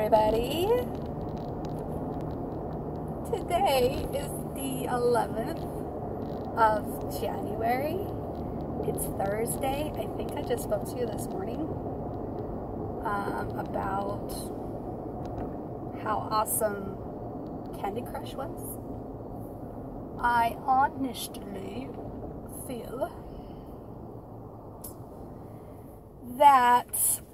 everybody. Today is the 11th of January. It's Thursday. I think I just spoke to you this morning about how awesome Candy Crush was. I honestly feel that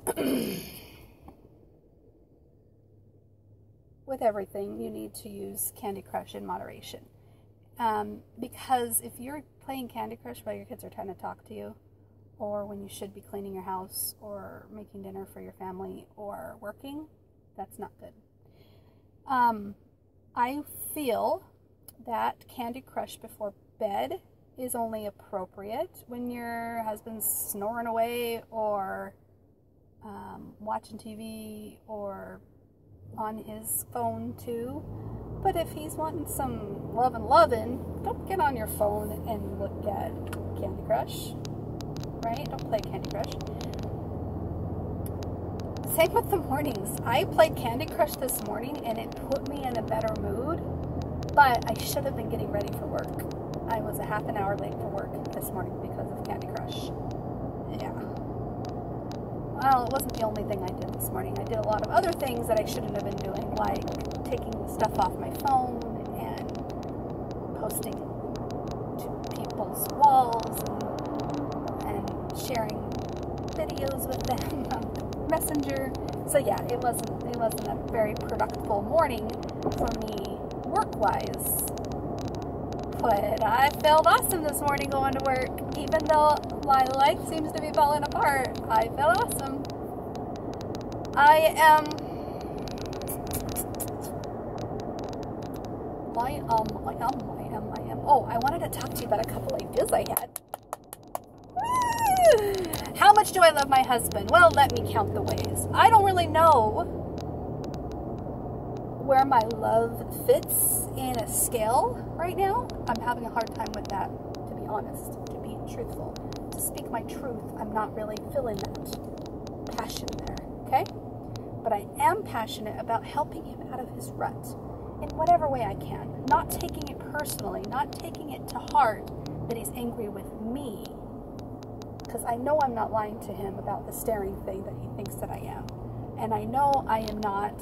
with everything, you need to use Candy Crush in moderation. Because if you're playing Candy Crush while your kids are trying to talk to you, or when you should be cleaning your house, or making dinner for your family, or working, that's not good. I feel that Candy Crush before bed is only appropriate when your husband's snoring away, or watching TV, or on his phone too. But if he's wanting some lovin', don't get on your phone and look at Candy Crush, right? Don't play Candy Crush. Same with the mornings. I played Candy Crush this morning and it put me in a better mood, but I should have been getting ready for work. I was a half an hour late for work this morning because of Candy Crush. Yeah. Well, it wasn't the only thing I did this morning. I did a lot of other things that I shouldn't have been doing, like taking stuff off my phone and posting to people's walls and sharing videos with them on Messenger. So yeah, it wasn't a very productive morning for me work-wise. But I felt awesome this morning going to work. Even though my life seems to be falling apart, I felt awesome. I am. Oh, I wanted to talk to you about a couple ideas I had. How much do I love my husband? Well, let me count the ways. I don't really know where my love fits in a scale right now. I'm having a hard time with that, to be honest, to be truthful. To speak my truth, I'm not really feeling that passion there, okay? But I am passionate about helping him out of his rut in whatever way I can. Not taking it personally, not taking it to heart that he's angry with me, because I know I'm not lying to him about the staring thing that he thinks that I am. And I know I am not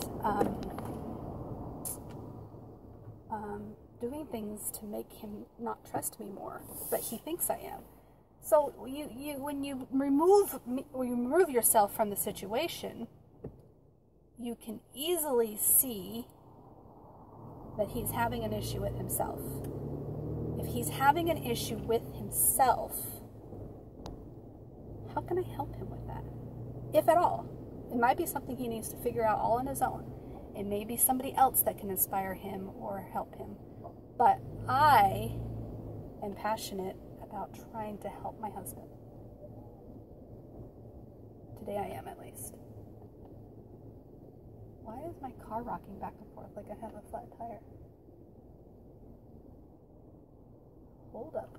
doing things to make him not trust me more, but he thinks I am. So when you remove yourself from the situation, you can easily see that he's having an issue with himself. If he's having an issue with himself, how can I help him with that? If at all. It might be something he needs to figure out all on his own. It may be somebody else that can inspire him or help him. But I am passionate about trying to help my husband. Today I am, at least. Why is my car rocking back and forth like I have a flat tire? Hold up.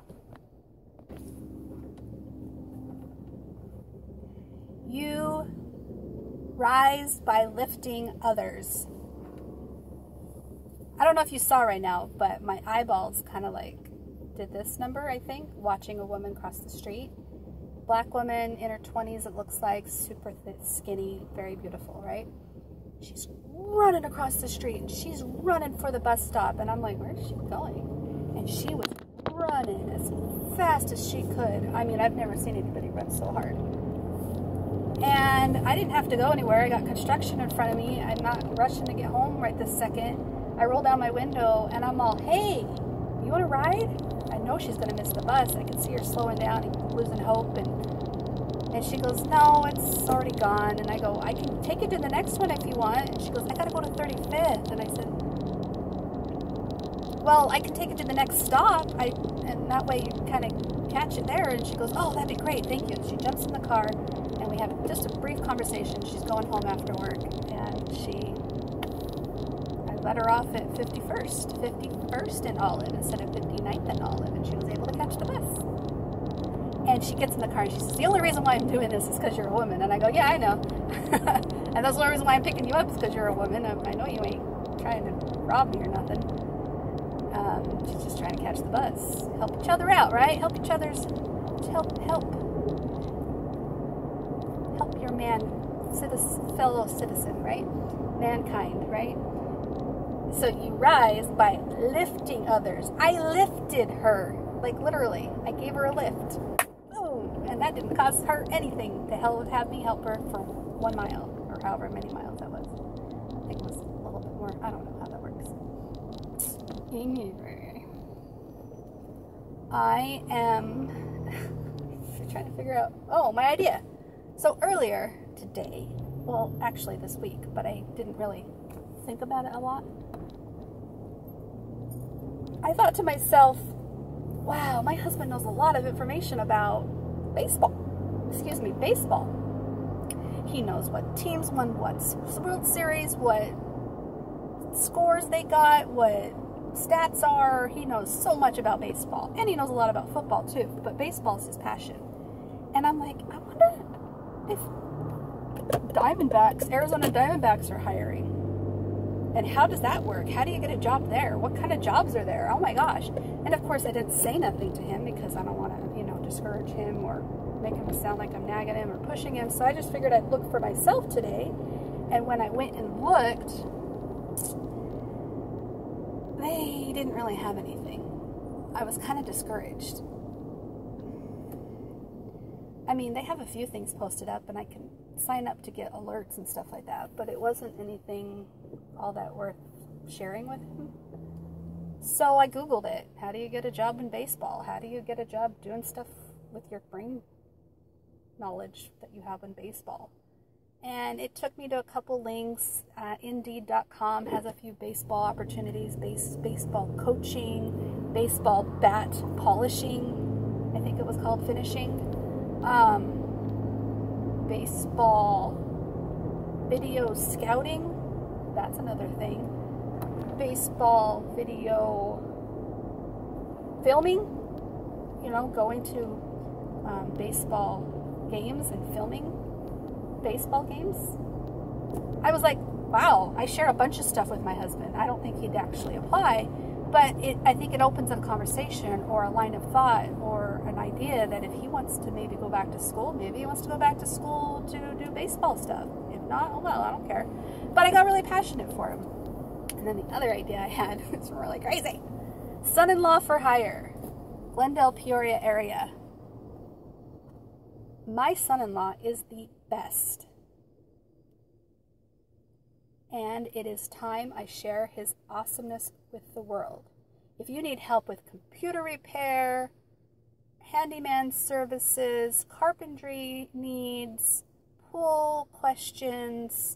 You rise by lifting others. I don't know if you saw right now, but my eyeballs kind of like did this number, I think, watching a woman cross the street. Black woman in her 20s, it looks like, super thick, skinny, very beautiful, right? She's running across the street, and she's running for the bus stop, and I'm like, where is she going? And she was running as fast as she could. I mean, I've never seen anybody run so hard. And I didn't have to go anywhere. I got construction in front of me. I'm not rushing to get home right this second. I roll down my window, and I'm all, hey, you want to ride? I know she's going to miss the bus. I can see her slowing down and losing hope, and she goes, no, it's already gone. And I go, I can take it to the next one if you want. And she goes, I got to go to 35th. And I said, well, I can take it to the next stop, and that way you kind of catch it there. And she goes, oh, that'd be great, thank you. And she jumps in the car, and we have just a brief conversation. She's going home after work, and I let her off at 51st in Olive instead of 59th in Olive, and she was able to catch the bus. And she gets in the car and she says, the only reason why I'm doing this is because you're a woman. And I go, yeah, I know. And that's the only reason why I'm picking you up is because you're a woman. I know you ain't trying to rob me or nothing. She's just trying to catch the bus. Help each other out, right? Help each other's... Help your fellow citizen, right? Mankind, right? So you rise by lifting others. I lifted her. Like, literally. I gave her a lift. Boom. And that didn't cost her anything to have me help her for 1 mile. Or however many miles that was. I think it was a little bit more. I don't know how that works. I am trying to figure out, my idea. So earlier today, well, actually this week, but I didn't really think about it a lot. I thought to myself, wow, my husband knows a lot of information about baseball. He knows what teams won what World Series, what scores they got, what stats are. He knows so much about baseball. And he knows a lot about football too, but baseball is his passion. And I'm like, I wonder if Arizona Diamondbacks are hiring. And how does that work? How do you get a job there? What kind of jobs are there? Oh my gosh. And of course I didn't say nothing to him because I don't want to, discourage him or make him sound like I'm nagging him or pushing him. So I just figured I'd look for myself today. And when I went and looked, they didn't really have anything. I was kind of discouraged. I mean, they have a few things posted up and I can sign up to get alerts and stuff like that, but it wasn't anything all that worth sharing with him. So I Googled it. How do you get a job in baseball? How do you get a job doing stuff with your brain knowledge that you have in baseball? And it took me to a couple links. Indeed.com has a few baseball opportunities, baseball coaching, baseball bat polishing, I think it was called, finishing, baseball video scouting, that's another thing, baseball video filming, going to baseball games and filming baseball games. I was like, wow, I share a bunch of stuff with my husband. I don't think he'd actually apply, but I think it opens up a conversation or a line of thought or an idea that if he wants to maybe go back to school, maybe he wants to go back to school to do baseball stuff. If not, oh well, I don't care. But I got really passionate for him. And then the other idea I had was really crazy. Son-in-law for hire, Glendale, Peoria area. My son-in-law is the best. And it is time I share his awesomeness with the world. If you need help with computer repair, handyman services, carpentry needs, pool questions,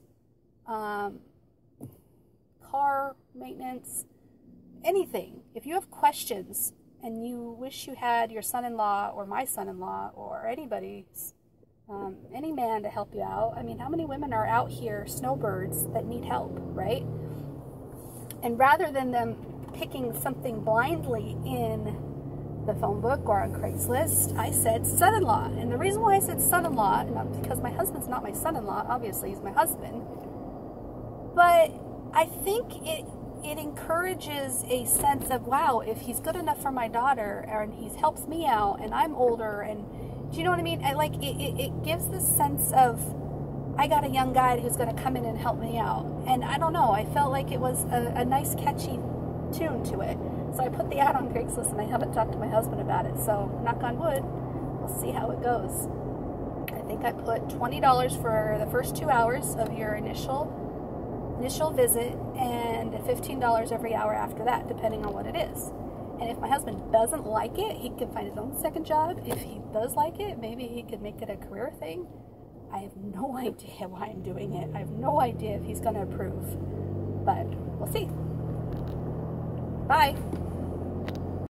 car maintenance, anything. If you have questions and you wish you had your son-in-law or my son-in-law or anybody's, any man to help you out. I mean, how many women are out here, snowbirds, that need help, right? And rather than them picking something blindly in the phone book or on Craigslist, I said son-in-law. And the reason why I said son-in-law, not because my husband's not my son-in-law, obviously he's my husband, but I think it encourages a sense of, wow, if he's good enough for my daughter and he helps me out and I'm older, and do you know what I mean? It gives this sense of, I got a young guy who's going to come in and help me out. And I don't know, I felt like it was a nice catchy tune to it. So I put the ad on Craigslist and I haven't talked to my husband about it. So knock on wood, we'll see how it goes. I think I put $20 for the first 2 hours of your initial visit and $15 every hour after that, depending on what it is. And if my husband doesn't like it, he can find his own second job. If he does like it, maybe he could make it a career thing. I have no idea why I'm doing it. I have no idea if he's going to approve. But we'll see. Bye.